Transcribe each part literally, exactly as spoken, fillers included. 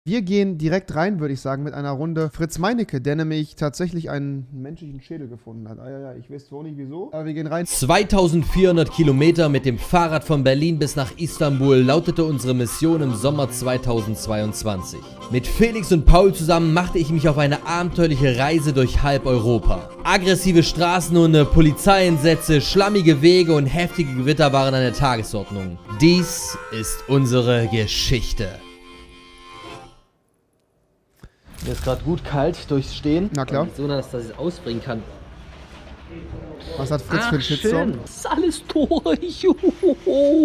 Wir gehen direkt rein, würde ich sagen, mit einer Runde Fritz Meinecke, der nämlich tatsächlich einen menschlichen Schädel gefunden hat. Ah, ja, ja, ich weiß zwar nicht wieso, aber wir gehen rein. zweitausendvierhundert Kilometer mit dem Fahrrad von Berlin bis nach Istanbul lautete unsere Mission im Sommer zweitausendzweiundzwanzig. Mit Felix und Paul zusammen machte ich mich auf eine abenteuerliche Reise durch halb Europa. Aggressive Straßenhunde, Polizeieinsätze, schlammige Wege und heftige Gewitter waren an der Tagesordnung. Dies ist unsere Geschichte. Mir ist gerade gut kalt durchs Stehen. Na klar. So, dass das ich ausbringen kann. Was hat Fritz Ach, für einen Shitstorm? Das ist alles durch. Juhu.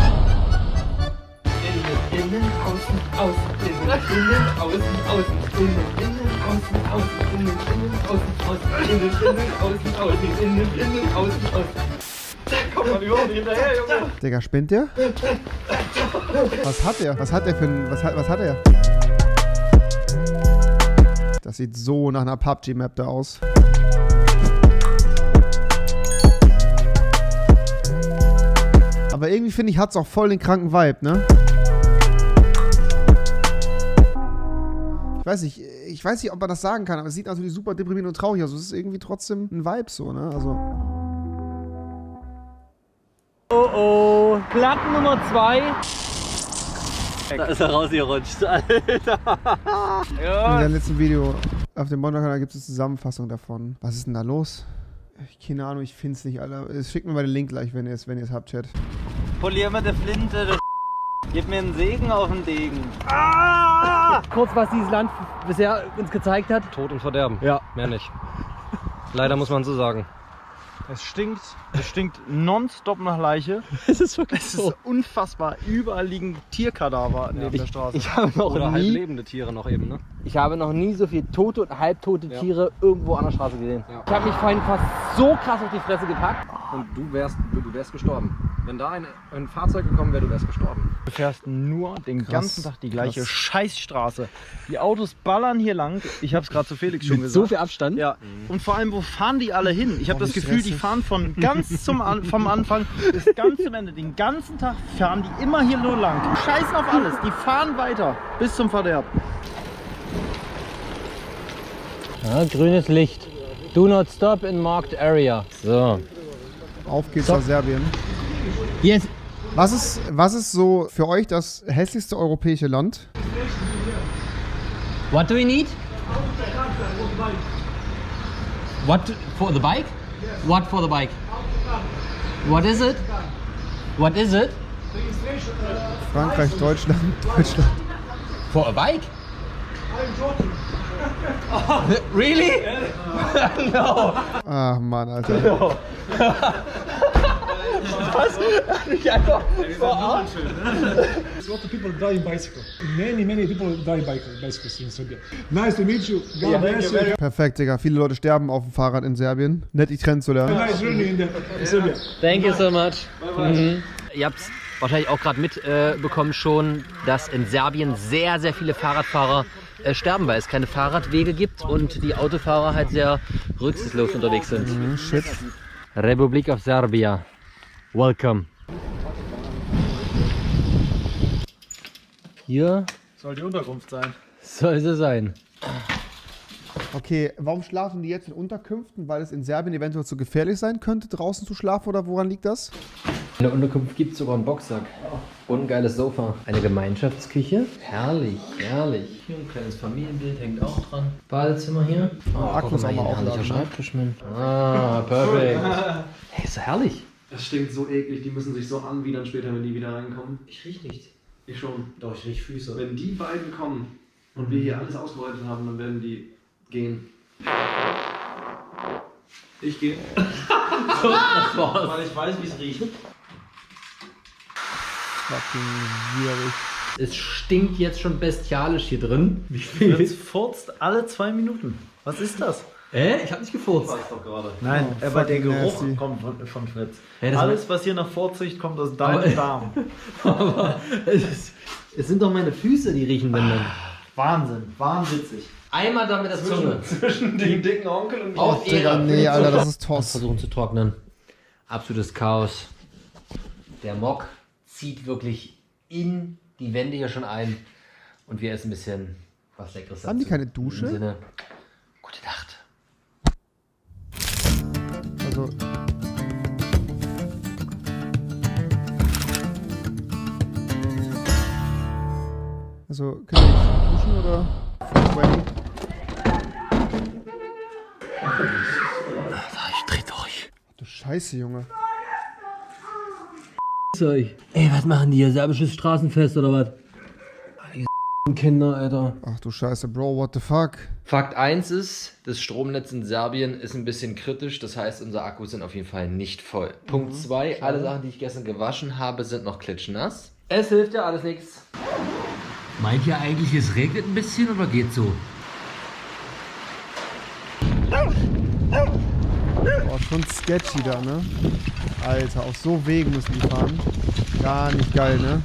Innen, innen, außen, außen, innen, innen, außen, außen, innen, innen, außen, außen, innen, innen, außen, außen, innen, innen, außen, außen, innen, innen, außen, außen. Da kommt man überhaupt nicht hinterher, Junge. Digga, spinnt der? Was hat er? Was hat er für ein... Was hat, was hat er? Das sieht so nach einer P U B G-Map da aus. Aber irgendwie finde ich, hat es auch voll den kranken Vibe, ne? Ich weiß nicht, ich weiß nicht, ob man das sagen kann, aber es sieht natürlich super deprimierend und traurig aus. Es ist irgendwie trotzdem ein Vibe so, ne? Also. Oh oh, Platte Nummer zwei. Da ist er rausgerutscht, Alter. In dem letzten Video auf dem Bonner-Kanal gibt es eine Zusammenfassung davon. Was ist denn da los? Keine Ahnung, ich finde es nicht, Alter. Schickt mir mal den Link gleich, wenn ihr es wenn ihr es habt, Chat. Polier mit der Flinte, der gib mir einen Segen auf den Degen. Ah! Kurz, was dieses Land bisher uns gezeigt hat. Tod und Verderben. Ja. Mehr nicht. Leider muss man so sagen. Es stinkt, es stinkt nonstop nach Leiche. Es ist wirklich Es so. ist unfassbar. Überall liegen Tierkadaver neben der Straße. Ich habe noch Oder halb nie, lebende Tiere noch eben, ne? ich habe noch nie so viele tote und halbtote Ja. Tiere irgendwo an der Straße gesehen. Ja. Ich habe mich vorhin fast so krass auf die Fresse gepackt. Und du wärst, du wärst gestorben. Wenn da ein, ein Fahrzeug gekommen wäre, du wärst gestorben. Du fährst nur den Krass, ganzen Tag die gleiche krass. Scheißstraße. Die Autos ballern hier lang. Ich habe es gerade zu Felix schon Mit gesagt. so viel Abstand. Ja. Und vor allem, wo fahren die alle hin? Ich habe Oh, das wie Gefühl, die stressig. fahren von ganz zum An vom Anfang bis ganz zum Ende. Den ganzen Tag fahren die immer hier nur lang. Die scheißen auf alles. Die fahren weiter bis zum Verderb. Ja, grünes Licht. Do not stop in marked area. So. Auf geht's nach Serbien. Yes. Was ist, was ist so für euch das hässlichste europäische Land? What do we need? What for the bike? What for the bike? What is it? What is it? Frankreich, Deutschland, Deutschland. For a bike? Really? No. Ach Mann, Alter. Was? Ich einfach verarscht. A lot of people die in bicycle. Many, many people die in bike, bicycles in Serbia. Nice to meet you. God bless you. Perfekt, Digga. Viele Leute sterben auf dem Fahrrad in Serbien. Nett, dich kennenzulernen. Nice journey in, the, in Serbia. Thank you so much. Mhm. Ihr habt es wahrscheinlich auch gerade mitbekommen äh, schon, dass in Serbien sehr, sehr viele Fahrradfahrer äh, sterben, weil es keine Fahrradwege gibt und die Autofahrer halt sehr rücksichtslos unterwegs sind. Mhm, shit. Republik of Serbia. Welcome. Hier Soll die Unterkunft sein. soll sie sein. Okay, warum schlafen die jetzt in Unterkünften? Weil es in Serbien eventuell zu gefährlich sein könnte, draußen zu schlafen, oder woran liegt das? In der Unterkunft gibt es sogar einen Boxsack. Und ein geiles Sofa. Eine Gemeinschaftsküche. Herrlich, herrlich. Hier ein kleines Familienbild hängt auch dran. Badezimmer hier. Oh, Akkus auch mal herrlicher aufladen, ne? Schreibtisch, Mensch. Ah, perfekt. Hey, ist doch herrlich. Das stinkt so eklig, die müssen sich so anwidern später, wenn die wieder reinkommen. Ich riech nicht. Ich schon. Doch, ich riech Füße. Wenn die beiden kommen und wir hier alles ausgebeutet haben, dann werden die gehen. Ich gehe. So, das war's. Weil ich weiß, wie es riecht. Fucking widerlich. Es stinkt jetzt schon bestialisch hier drin. Wie Fritz furzt alle zwei Minuten. Was ist das? Hä? Ich hab nicht gefurzt. doch gerade. Nein, Oh, aber der fucking Geruch nasty. kommt von, von Fritz. Ja, das Alles, was hier nach Furz riecht, kommt aus Aber- deinem Darm. Aber es, ist, es sind doch meine Füße, die riechen, wenn dann. Wahnsinn, wahnwitzig. Einmal da mit der Zunge. Zwischen dem dicken Onkel und Oh, Auf Digga, Ehre. nee, Alter, das ist Toss. Versuchen zu trocknen. Absolutes Chaos. Der Mock zieht wirklich in die Wände hier schon ein. Und wir essen ein bisschen was Leckeres. Haben die dazu. keine Dusche? In dem Sinne, gute Nacht. Also. Also, können wir nicht duschen oder? Ich dreh durch. Du Scheiße, Junge. Ey, was machen die hier? Serbisches Straßenfest oder was? Die Kinder, Alter. Ach du Scheiße, Bro, what the fuck? Fakt eins ist, das Stromnetz in Serbien ist ein bisschen kritisch, das heißt, unsere Akkus sind auf jeden Fall nicht voll. Punkt zwei, alle Sachen, die ich gestern gewaschen habe, sind noch klitschnass. Es hilft ja alles nichts. Meint ihr eigentlich, es regnet ein bisschen oder geht so? Oh, schon sketchy da, ne? Alter, auf so Wegen müssen die fahren. Gar nicht geil, ne?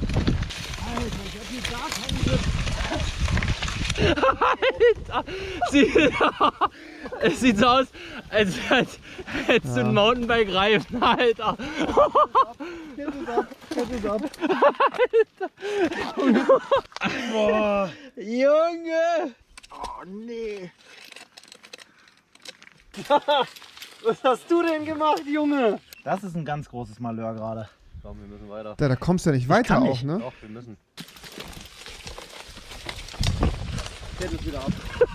Alter! Sie, es sieht so aus, als hättest ja. du ein Mountainbike-Reifen, Alter! Jetzt ist ab, jetzt ist ab. Alter! Boah! Junge! Oh nee! Was hast du denn gemacht, Junge? Das ist ein ganz großes Malheur gerade. Komm, wir müssen weiter. Da, da kommst du ja nicht weiter kann auch, nicht. ne? Doch, wir müssen. Jetzt ist wieder ab.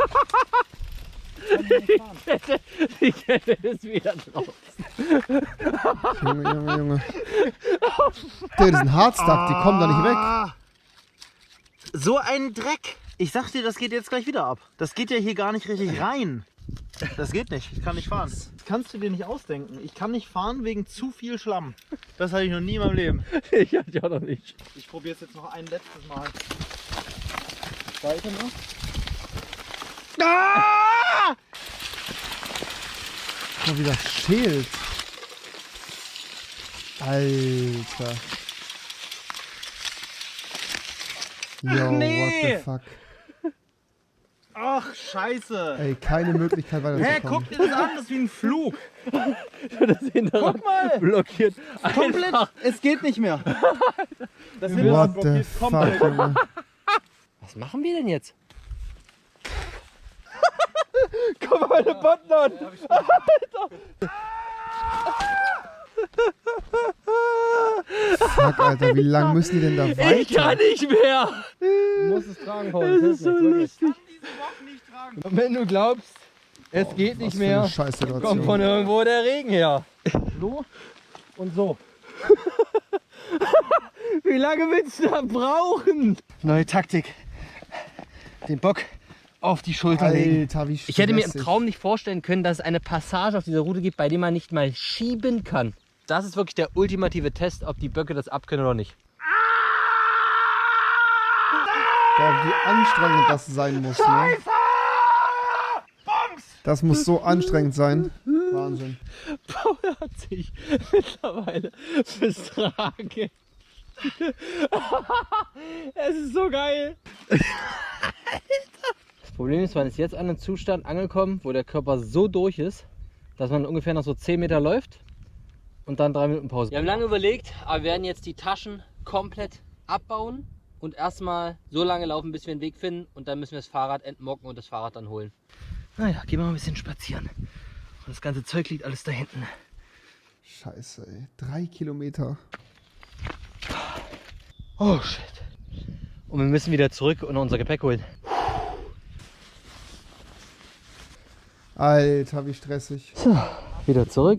Die Kette, die Kette ist wieder draußen. Junge, Junge, Junge. Der, das ist ein Hardstuck, die kommen da nicht weg. So ein Dreck! Ich sag dir, das geht jetzt gleich wieder ab. Das geht ja hier gar nicht richtig rein. Das geht nicht, ich kann nicht fahren. Das kannst du dir nicht ausdenken. Ich kann nicht fahren wegen zu viel Schlamm. Das hatte ich noch nie in meinem Leben. Ich hatte ja noch nicht. Ich probiere es jetzt noch ein letztes Mal. Weiter noch. Ah! Mal wieder schält. Alter. Yo, nee. what the fuck. Ach, scheiße. Ey, keine Möglichkeit Hä, weiterzukommen. guck dir das an, das ist wie ein Flug. Das Hinterrad Guck mal. blockiert. Komplett, Einfach. es geht nicht mehr. Das What Hinterrad the blockiert fuck, komplett. Junge. Was machen wir denn jetzt? Guck mal meine Botten an. Fuck, Alter, wie lang müssen die denn da weiter? Ich kann nicht mehr. Du musst es tragen, Paul. Das ist so lustig. Und wenn du glaubst, es geht Was für eine Scheißsituation. kommt von irgendwo der Regen her. So und so. Wie lange willst du da brauchen? Neue Taktik. Den Bock auf die Schulter legen. Alter, wie Ich hätte mir im stressig. Traum nicht vorstellen können, dass es eine Passage auf dieser Route gibt, bei der man nicht mal schieben kann. Das ist wirklich der ultimative Test, ob die Böcke das abkönnen oder nicht. Boah, wie anstrengend das sein muss, ne? Das muss so anstrengend sein. Wahnsinn. Paul hat sich mittlerweile fürs Tragen. Es ist so geil. Das Problem ist, man ist jetzt an einem Zustand angekommen, wo der Körper so durch ist, dass man ungefähr noch so zehn Meter läuft und dann drei Minuten Pause. Wir haben lange überlegt, aber wir werden jetzt die Taschen komplett abbauen und erstmal so lange laufen, bis wir einen Weg finden, und dann müssen wir das Fahrrad entmocken und das Fahrrad dann holen. Naja, gehen wir mal ein bisschen spazieren. Und das ganze Zeug liegt alles da hinten. Scheiße, ey. Drei Kilometer. Oh shit. Und wir müssen wieder zurück und unser Gepäck holen. Alter, wie stressig. So, wieder zurück.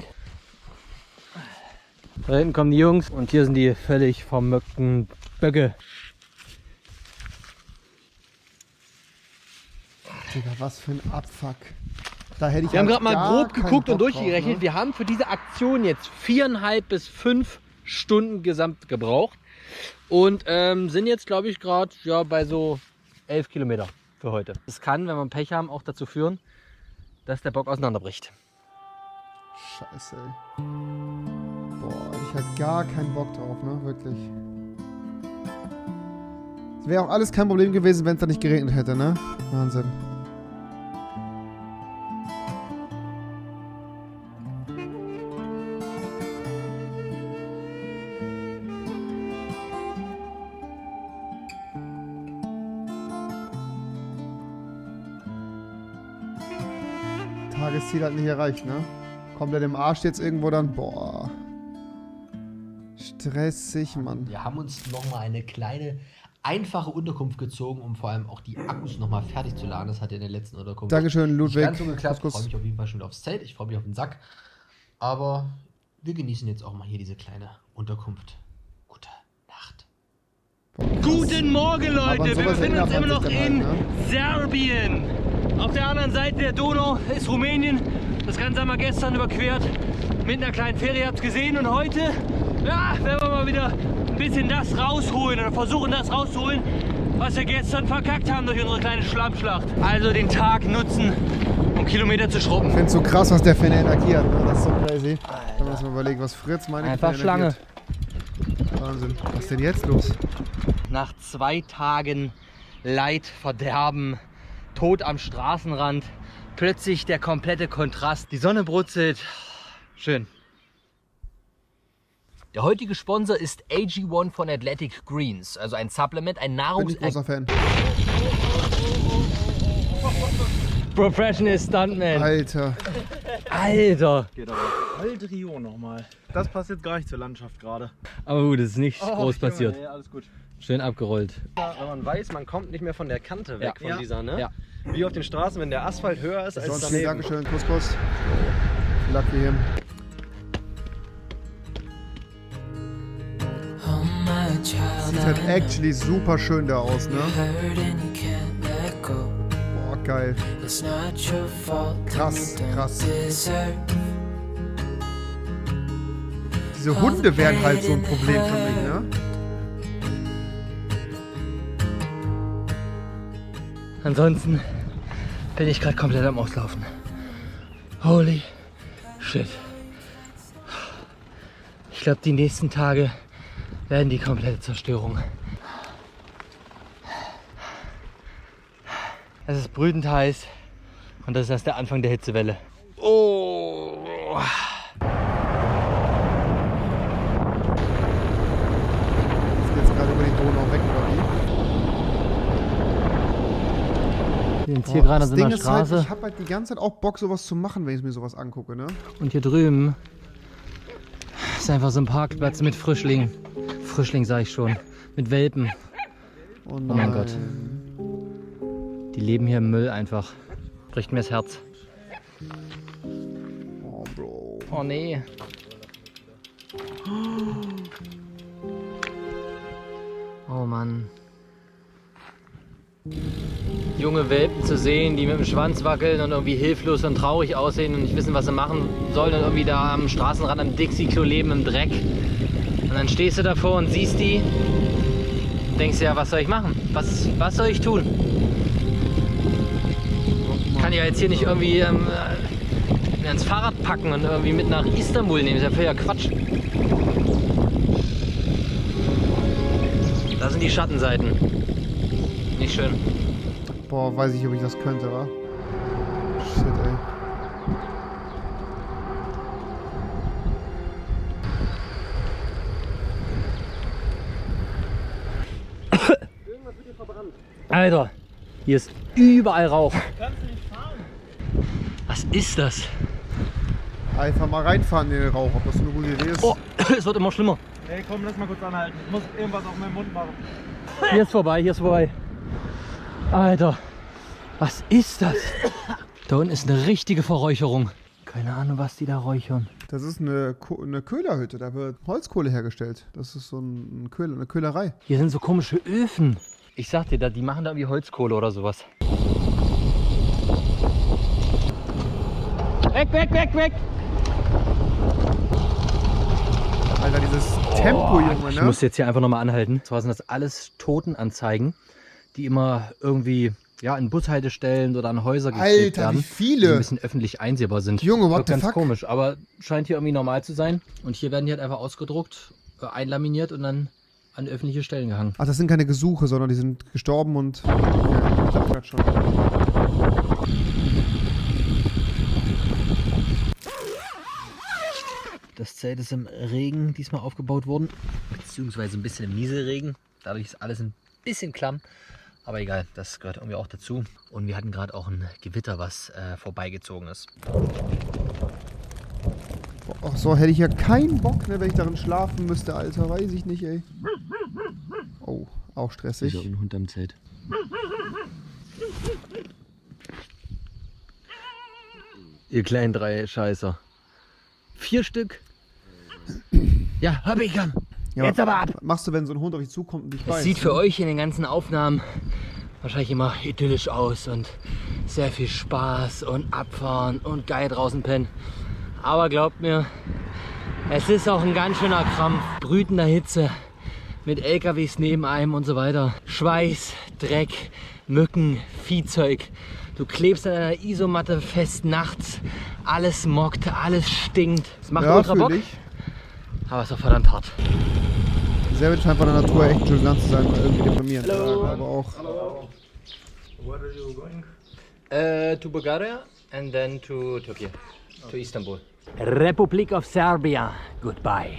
Da hinten kommen die Jungs und hier sind die völlig vermöckten Böcke. Digga, was für ein Abfuck. Da hätte ich Wir haben halt gerade mal gar grob keinen geguckt und Bock durchgerechnet. drauf, ne? Wir haben für diese Aktion jetzt viereinhalb bis fünf Stunden gesamt gebraucht. Und ähm, sind jetzt, glaube ich, gerade ja, bei so elf Kilometer für heute. Das kann, wenn wir Pech haben, auch dazu führen, dass der Bock auseinanderbricht. Scheiße, ey. Boah, ich hatte gar keinen Bock drauf, ne? Wirklich. Es wäre auch alles kein Problem gewesen, wenn es da nicht geregnet hätte, ne? Wahnsinn. Tagesziel halt nicht erreicht, ne? Komplett im Arsch jetzt irgendwo dann. Boah. Stressig, Mann. Wir haben uns nochmal eine kleine, einfache Unterkunft gezogen, um vor allem auch die Akkus nochmal fertig zu laden. Das hat ja in der letzten Unterkunft Dankeschön, Ludwig. nicht ganz so geklappt. Ich Kuss, freue Kuss. mich auf jeden Fall schon aufs Zelt. Ich freue mich auf den Sack. Aber wir genießen jetzt auch mal hier diese kleine Unterkunft. Gute Nacht. Boah, krass. Guten Morgen, Aber Leute. Wir sowas befinden uns erinnert immer man noch sich dann in halt, ne? Serbien. Auf der anderen Seite der Donau ist Rumänien. Das Ganze haben wir gestern überquert mit einer kleinen Fähre. Ihr habt es gesehen. Und heute, ja, werden wir mal wieder ein bisschen das rausholen oder versuchen, das rauszuholen, was wir gestern verkackt haben durch unsere kleine Schlammschlacht. Also den Tag nutzen, um Kilometer zu schrubben. Ich finde es so krass, was der für eine Energie hat. Ne? Das ist so crazy. Kann man sich mal überlegen, was Fritz meine ich, Einfach für eine Energie Schlange. hat. Wahnsinn. Was ist denn jetzt los? Nach zwei Tagen Leid, Verderben, Tod am Straßenrand, plötzlich der komplette Kontrast. Die Sonne brutzelt. Schön. Der heutige Sponsor ist A G eins von Athletic Greens, also ein Supplement, ein Bin ich Nahrungs... großer Fan. Professional Stuntman. Alter. Alter. Geht aber. Alte Rio nochmal. Das passt jetzt gar nicht zur Landschaft gerade. Aber gut, es ist nicht groß passiert. Nee, alles gut. Schön abgerollt. Wenn man weiß, man kommt nicht mehr von der Kante weg Ja. von Ja. dieser, ne? Ja. Wie auf den Straßen, wenn der Asphalt höher ist als Sonst daneben. Dankeschön. Kuss, Kuss. Lucky him. Sieht halt actually super schön da aus, ne? Boah, geil. Krass, krass. Diese Hunde wären halt so ein Problem für mich, ne? Ansonsten bin ich gerade komplett am Auslaufen. Holy shit. Ich glaube, die nächsten Tage werden die komplette Zerstörung. Es ist brütend heiß und das ist erst der Anfang der Hitzewelle. Oh. Jetzt geht's gerade über die Donau weg, oder wie? Wir sind Boah, hier gerade das an so Ding einer ist halt, Straße ich habe halt die ganze Zeit auch Bock, sowas zu machen, wenn ich mir sowas angucke, ne? und hier drüben ist einfach so ein Parkplatz mit Frischlingen. Frischling sage ich schon, mit Welpen. Oh, Oh mein Gott. Die leben hier im Müll einfach. Bricht mir das Herz. Oh, Bro. Oh nee. Oh Mann. Junge Welpen zu sehen, die mit dem Schwanz wackeln und irgendwie hilflos und traurig aussehen und nicht wissen, was sie machen sollen und irgendwie da am Straßenrand am Dixie-Klo leben im Dreck. Und dann stehst du davor und siehst die und denkst ja, was soll ich machen? Was, was soll ich tun? Ich kann ja jetzt hier nicht irgendwie ähm, äh, ins Fahrrad packen und irgendwie mit nach Istanbul nehmen. Das ist ja völliger Quatsch. Das sind die Schattenseiten. Nicht schön. Boah, weiß ich, ob ich das könnte, wa? Shit, ey. Alter, hier ist überall Rauch. Was ist das? Einfach mal reinfahren in den Rauch, ob das eine gute Idee ist. Oh, es wird immer schlimmer. Ey, komm, lass mal kurz anhalten. Ich muss irgendwas auf meinen Mund machen. Hier ist vorbei, hier ist vorbei. Alter, was ist das? Da unten ist eine richtige Verräucherung. Keine Ahnung, was die da räuchern. Das ist eine, Ko eine Köhlerhütte, da wird Holzkohle hergestellt. Das ist so ein, ein Köhl eine Köhlerei. Hier sind so komische Öfen. Ich sag dir, da, die machen da irgendwie Holzkohle oder sowas. Weg, weg, weg, weg! Alter, dieses Tempo, Junge, Ich ne? muss jetzt hier einfach nochmal anhalten. Zwar sind das alles Totenanzeigen, die immer irgendwie ja, in Bushaltestellen oder an Häuser geklebt Alter, werden. wie Die so viele! ein bisschen öffentlich einsehbar sind. Junge, what Wirkt the ganz fuck? komisch, aber scheint hier irgendwie normal zu sein. Und hier werden die halt einfach ausgedruckt, äh, einlaminiert und dann an öffentliche Stellen gehangen. Ach, das sind keine Gesuche, sondern die sind gestorben und... Okay, ich dachte grad schon. Das Zelt ist im Regen diesmal aufgebaut worden, beziehungsweise ein bisschen im Nieselregen. Dadurch ist alles ein bisschen klamm. Aber egal, das gehört irgendwie auch dazu. Und wir hatten gerade auch ein Gewitter, was äh, vorbeigezogen ist. Ach so, hätte ich ja keinen Bock, ne, wenn ich darin schlafen müsste, Alter. Weiß ich nicht, ey. Oh, auch stressig. Ist ein Hund am Zelt. Ihr kleinen drei Scheißer. Vier Stück. Ja, hab ich gern. Ja, Jetzt aber ab. Was machst du, wenn so ein Hund auf dich zukommt und dich beißt? Es sieht für euch in den ganzen Aufnahmen wahrscheinlich immer idyllisch aus und sehr viel Spaß und abfahren und geil draußen pennen. Aber glaubt mir, es ist auch ein ganz schöner Krampf. Brütender Hitze mit L K Ws neben einem und so weiter. Schweiß, Dreck, Mücken, Viehzeug. Du klebst an einer Isomatte fest nachts. Alles mockt, alles stinkt. Es macht ja, ultra Bock, ich. aber es ist auch verdammt hart. Selber scheint von der Natur echt schön zu sein, irgendwie deprimierend. Hallo. Aber auch. Hello. Where are you going? Uh, to Bulgaria and then to Turkey, to Istanbul. Republic of Serbia. Goodbye.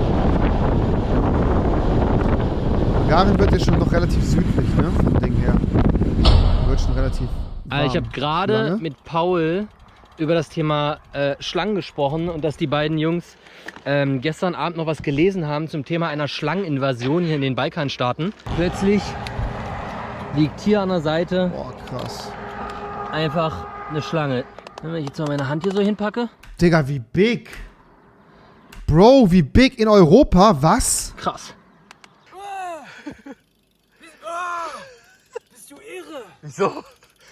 Bulgarien wird ja schon noch relativ südlich, ne? Vom Ding her. Wird schon relativ. Warm. Also ich habe gerade mit Paul über das Thema äh, Schlangen gesprochen und dass die beiden Jungs ähm, gestern Abend noch was gelesen haben zum Thema einer Schlangeninvasion hier in den Balkanstaaten. Plötzlich liegt hier an der Seite Boah, krass. einfach eine Schlange. Wenn ich jetzt mal meine Hand hier so hinpacke. Digga, wie big? Bro, wie big in Europa? Was? Krass. Bist du irre? Wieso?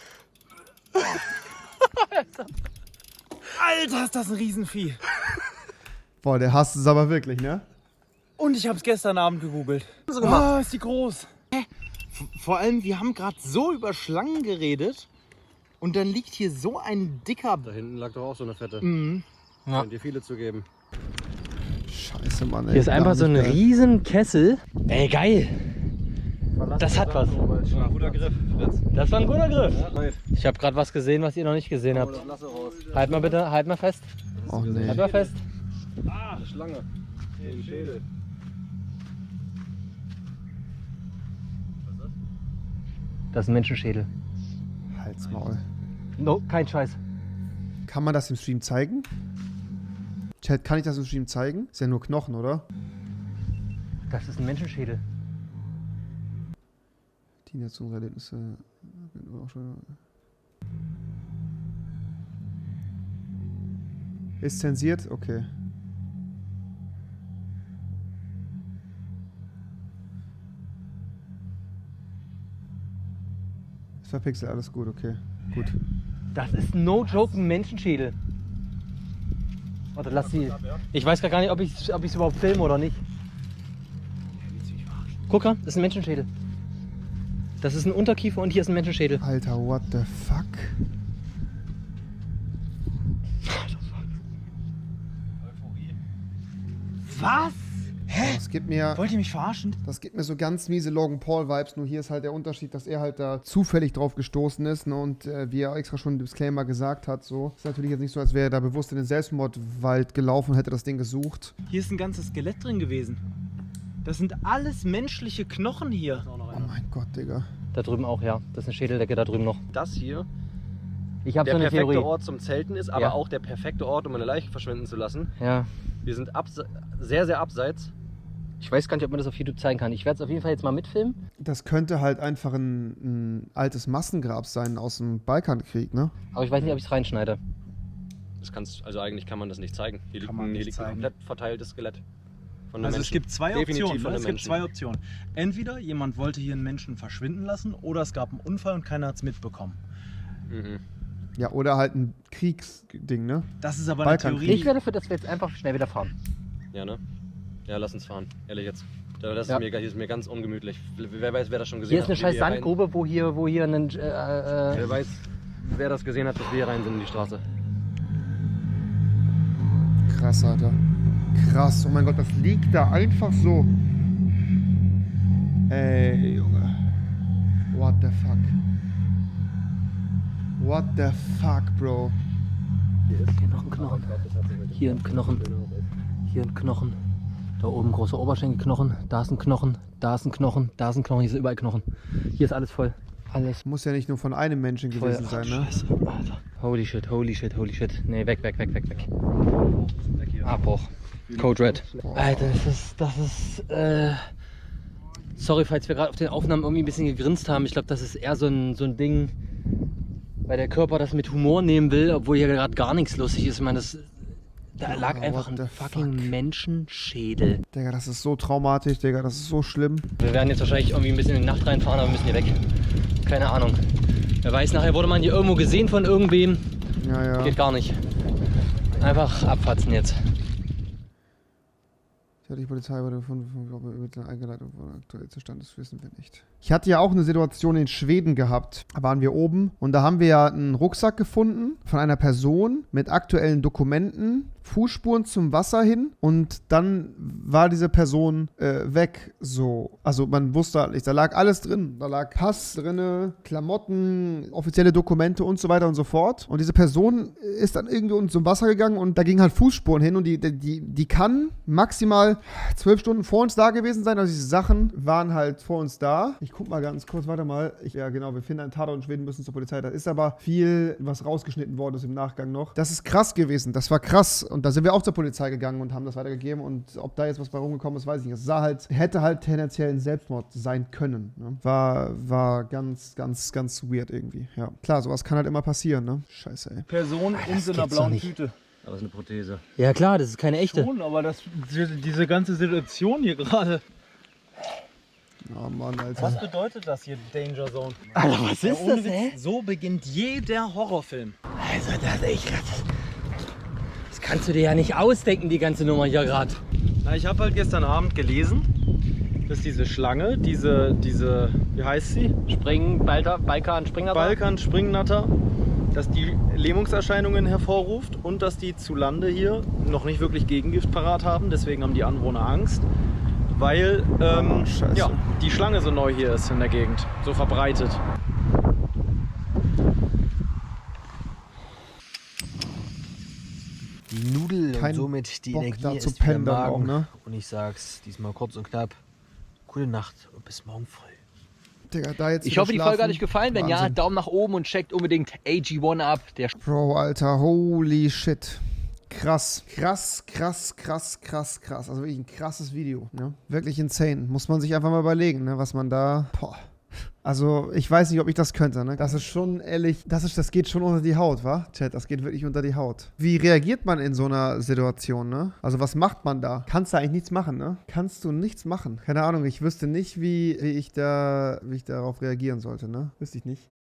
Alter, ist das ein Riesenvieh. Boah, der hasst es aber wirklich, ne? Und ich hab's gestern Abend gegoogelt. Oh, ist die groß. Vor allem, wir haben gerade so über Schlangen geredet und dann liegt hier so ein dicker... Da hinten lag doch auch so eine fette. Mhm. Ja. Könnt ihr viele zu geben. Scheiße, Mann, ey. Hier ist einfach Gar so ein nicht geil. riesen Kessel. Ey, geil. Das hat was. Das war ein guter Griff, Fritz. Das war ein guter Griff. Ja. Ich habe gerade was gesehen, was ihr noch nicht gesehen habt. Lasse raus. Halt mal bitte, halt mal fest. Oh, nee. Halt mal fest. Ah, eine Schlange. Den Schädel. Das ist ein Menschenschädel. Halt's Maul. No, kein Scheiß. Kann man das im Stream zeigen? Chat, kann ich das im Stream zeigen? Ist ja nur Knochen, oder? Das ist ein Menschenschädel. Die Nationserlebnisse. Ist zensiert? Okay. Ist verpixelt, alles gut, okay. Gut. Das ist no joke ein Menschenschädel. Warte, lass die. Ich weiß gar nicht, ob ich ob ich es überhaupt filme oder nicht. Guck mal, das ist ein Menschenschädel. Das ist ein Unterkiefer und hier ist ein Menschenschädel. Alter, what the fuck? Was? Hä? Das gibt mir, Wollt ihr mich verarschen? das gibt mir so ganz miese Logan Paul-Vibes, nur hier ist halt der Unterschied, dass er halt da zufällig drauf gestoßen ist, ne, und äh, wie er extra schon im Disclaimer gesagt hat, so. Ist natürlich jetzt nicht so, als wäre er da bewusst in den Selbstmordwald gelaufen und hätte das Ding gesucht. Hier ist ein ganzes Skelett drin gewesen. Das sind alles menschliche Knochen hier. Oh mein Gott, Digga. Da drüben auch, ja. Das ist eine Schädeldecke da drüben noch. Das hier Ich habe der so eine perfekte Theorie. Ort zum Zelten ist, aber Ja. auch der perfekte Ort, um eine Leiche verschwinden zu lassen. Ja. Wir sind abse sehr, sehr abseits. Ich weiß gar nicht, ob man das auf YouTube zeigen kann. Ich werde es auf jeden Fall jetzt mal mitfilmen. Das könnte halt einfach ein, ein altes Massengrab sein aus dem Balkankrieg, ne? Aber ich weiß nicht, ob ich es reinschneide. Das kannst, also eigentlich kann man das nicht zeigen. Hier liegt, Kann man ein- hier nicht liegt ein zeigen. komplett verteiltes Skelett. Von einem Also es Menschen. gibt zwei Definitiv Optionen. von Ne? einem Es gibt Menschen. zwei Optionen. Entweder jemand wollte hier einen Menschen verschwinden lassen oder es gab einen Unfall und keiner hat es mitbekommen. Mhm. Ja, oder halt ein Kriegsding, ne? Das ist aber Balkankrieg. eine Theorie. Ich werde dafür, dass wir jetzt einfach schnell wieder fahren. Ja, ne? Ja, lass uns fahren. Ehrlich jetzt. Das ist Ja. mir, hier ist mir ganz ungemütlich. Wer weiß, wer das schon gesehen Hier ist hat. eine wie scheiß wir rein- Sandgrube, wo hier, wo hier ein. Äh, äh, Wer weiß, wer das gesehen hat, dass wir hier rein sind in die Straße. Krass, Alter. Krass, oh mein Gott, das liegt da einfach so. Ey, Junge. What the fuck? What the fuck, Bro? hier noch ein Knochen. Hier ein Knochen. Hier ein Knochen. Da oben großer Oberschenkelknochen. Da ist ein Knochen. Da ist ein Knochen, da ist ein Knochen, hier sind überall Knochen. Hier ist alles voll. Alles Muss ja nicht nur von einem Menschen voll. gewesen sein, ne? Scheiße, Alter. Holy shit, holy shit, holy shit. Nee, weg, weg, weg, weg, weg. Abbruch. Code Red. Alter, das ist, das ist, äh... Sorry, falls wir gerade auf den Aufnahmen irgendwie ein bisschen gegrinst haben. Ich glaube, das ist eher so ein, so ein Ding, weil der Körper das mit Humor nehmen will, obwohl hier gerade gar nichts lustig ist. Ich meine, das... Da lag Oh, einfach what ein the fucking fuck? Menschenschädel. Digga, das ist so traumatisch, Digga, das ist so schlimm. Wir werden jetzt wahrscheinlich irgendwie ein bisschen in die Nacht reinfahren, aber wir müssen hier weg. Keine Ahnung. Wer weiß, nachher wurde man hier irgendwo gesehen von irgendwem. Ja, ja. Geht gar nicht. Einfach abfatzen jetzt. Ja, die Polizei wurde von, von, von, von eingeleitet worden. Aktuell Zustand, das wissen wir nicht. Ich hatte ja auch eine Situation in Schweden gehabt. Da waren wir oben und da haben wir ja einen Rucksack gefunden von einer Person mit aktuellen Dokumenten, Fußspuren zum Wasser hin und dann war diese Person äh, weg. So, also man wusste halt nicht, da lag alles drin. Da lag Pass drinne, Klamotten, offizielle Dokumente und so weiter und so fort. Und diese Person ist dann irgendwie unten zum Wasser gegangen und da gingen halt Fußspuren hin und die, die, die kann maximal zwölf Stunden vor uns da gewesen sein. Also diese Sachen waren halt vor uns da. Ich guck mal ganz kurz, warte mal. Ich, ja genau, wir finden einen Tatort in Schweden, müssen zur Polizei. Da ist aber viel, was rausgeschnitten worden ist im Nachgang noch. Das ist krass gewesen, das war krass. Und da sind wir auch zur Polizei gegangen und haben das weitergegeben. Und ob da jetzt was bei rumgekommen ist, weiß ich nicht. Es sah halt, hätte halt tendenziell ein Selbstmord sein können. Ne? War, war ganz, ganz, ganz weird irgendwie. Ja, klar, sowas kann halt immer passieren, ne? Scheiße, ey. Person in so einer gibt's doch blauen nicht. Tüte. Aber das ist eine Prothese. Ja klar, das ist keine echte. Schon, aber das, diese ganze Situation hier gerade. Oh Mann, Alter. Was bedeutet das hier, Danger Zone? Alter, was ist Ohne das, ey? Witz, so beginnt jeder Horrorfilm. Also das, ich, das, das kannst du dir ja nicht ausdenken, die ganze Nummer hier gerade. Na, ich habe halt gestern Abend gelesen, dass diese Schlange, diese, diese, wie heißt sie? Springen, Balkan, Balkan, Springnatter. Balkan-Springnatter, dass die Lähmungserscheinungen hervorruft und dass die zu Lande hier noch nicht wirklich Gegengift parat haben. Deswegen haben die Anwohner Angst, weil ähm, Oh, Scheiße. ja, die Schlange so neu hier ist in der Gegend, so verbreitet. Die Nudel Kein und somit die Bock, Energie da zu ist wieder pennen im dann Magen. auch, ne? Und ich sag's diesmal kurz und knapp. Gute Nacht und bis morgen früh. Digga, da jetzt Ich wieder hoffe, die schlafen. Folge hat euch gefallen. Wenn ja, Wahnsinn. Daumen nach oben und checkt unbedingt A G eins ab. Der Bro, Alter, holy shit. Krass, krass, krass, krass, krass, krass. Also wirklich ein krasses Video, ne? Wirklich insane. Muss man sich einfach mal überlegen, ne? Was man da... Boah. Also, ich weiß nicht, ob ich das könnte, ne? Das ist schon ehrlich, das, ist, das geht schon unter die Haut, wa? Chat, das geht wirklich unter die Haut. Wie reagiert man in so einer Situation, ne? Also, was macht man da? Kannst du eigentlich nichts machen, ne? Kannst du nichts machen. Keine Ahnung, ich wüsste nicht, wie, wie, ich, da, wie ich darauf reagieren sollte, ne? Wüsste ich nicht.